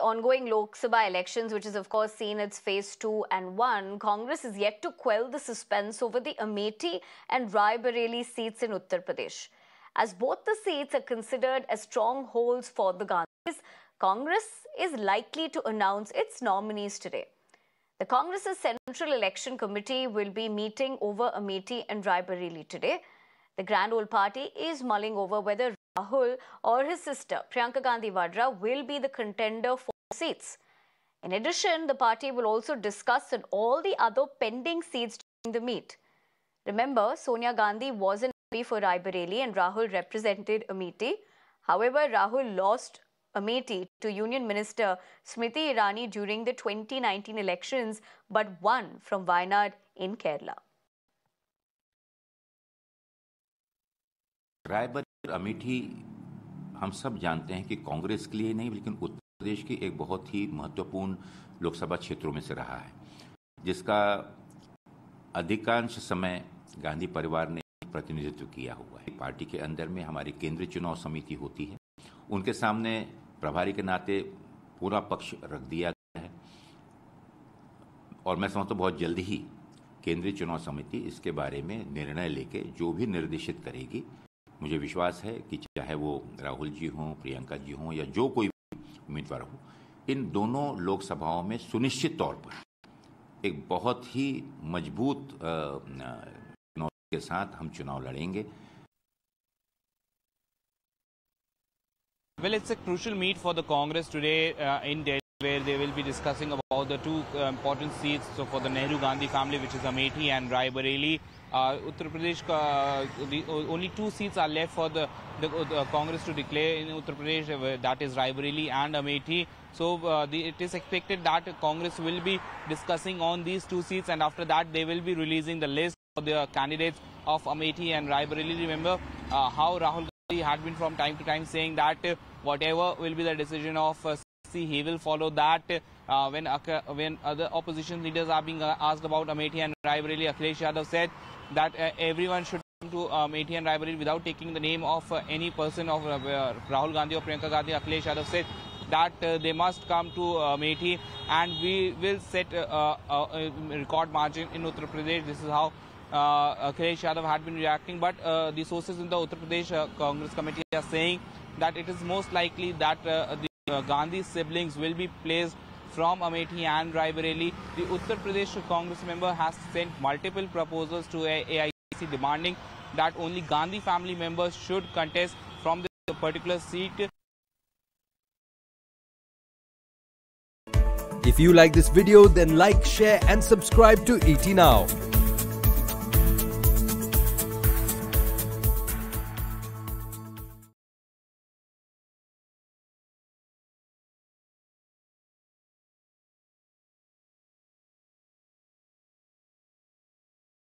ongoing Lok Sabha elections, which has of course seen its phase 2 and 1, Congress is yet to quell the suspense over the Amethi and Rai Bareli seats in Uttar Pradesh. As both the seats are considered as strongholds for the Gandhis, Congress is likely to announce its nominees today. The Congress's Central Election Committee will be meeting over Amethi and Rai Bareli today. The Grand Old Party is mulling over whether Rahul or his sister Priyanka Gandhi Vadra will be the contender for seats. In addition, the party will also discuss on all the other pending seats during the meet. Remember, Sonia Gandhi was an MP for Rai Bareli and Rahul represented Amethi. However, Rahul lost Amethi to Union Minister Smriti Irani during the 2019 elections but won from Wayanad in Kerala. Raebareli और अमेठी हम सब जानते हैं कि कांग्रेस के लिए नहीं लेकिन उत्तर प्रदेश की एक बहुत ही महत्वपूर्ण लोकसभा क्षेत्रों में से रहा है, जिसका अधिकांश समय गांधी परिवार ने प्रतिनिधित्व किया हुआ है। पार्टी के अंदर में हमारी केंद्रीय चुनाव समिति होती है, उनके सामने प्रभारी के नाते पूरा पक्ष रख दिया गया है और मैं समझता हूं बहुत जल्दी ही केंद्रीय चुनाव समिति इसके बारे में निर्णय लेके जो भी निर्देशित करेगी। मुझे विश्वास है कि चाहे वो राहुल जी हों, प्रियंका जी हों या जो कोई उम्मीदवार हो, इन दोनों लोकसभाओं में सुनिश्चित तौर पर एक बहुत ही मजबूत चुनाव के साथ हम चुनाव लड़ेंगे। Well, it's a crucial meet for the Congress today in Delhi, where they will be discussing about the two important seats. So for the Nehru Gandhi family, which is Amethi and Rai Bareli. Uttar Pradesh, the only two seats are left for the Congress to declare in Uttar Pradesh, that is Rai Bareli and Amethi. So it is expected that Congress will be discussing on these two seats, and after that they will be releasing the list of the candidates of Amethi and Rai Bareli. Remember how Rahul Gandhi had been from time to time saying that whatever will be the decision of he will follow that. When other opposition leaders are being asked about Amethi and Rai Bareli, Akhilesh Yadav said that everyone should come to Amethi and Rai Bareli without taking the name of any person of Rahul Gandhi or Priyanka Gandhi. Akhilesh Yadav said that they must come to Amethi and we will set a record margin in Uttar Pradesh. This is how Akhilesh Yadav had been reacting, but the sources in the Uttar Pradesh Congress committee are saying that it is most likely that the Gandhi siblings will be placed from Amethi and Rai Bareli. The Uttar Pradesh Congress member has sent multiple proposals to AIC demanding that only Gandhi family members should contest from this particular seat. If you like this video, then like, share and subscribe to ET Now.